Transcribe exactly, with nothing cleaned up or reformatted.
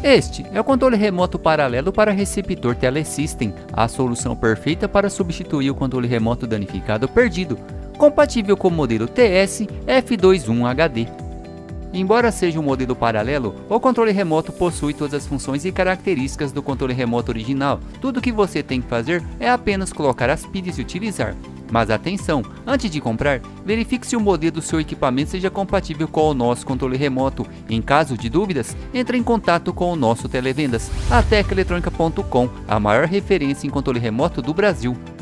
Este é o controle remoto paralelo para receptor Telesystem, a solução perfeita para substituir o controle remoto danificado ou perdido, compatível com o modelo T S F vinte e um H D. Embora seja um modelo paralelo, o controle remoto possui todas as funções e características do controle remoto original. Tudo o que você tem que fazer é apenas colocar as pilhas e utilizar. Mas atenção, antes de comprar, verifique se o modelo do seu equipamento seja compatível com o nosso controle remoto. Em caso de dúvidas, entre em contato com o nosso televendas, a tec eletrônica ponto com, a maior referência em controle remoto do Brasil.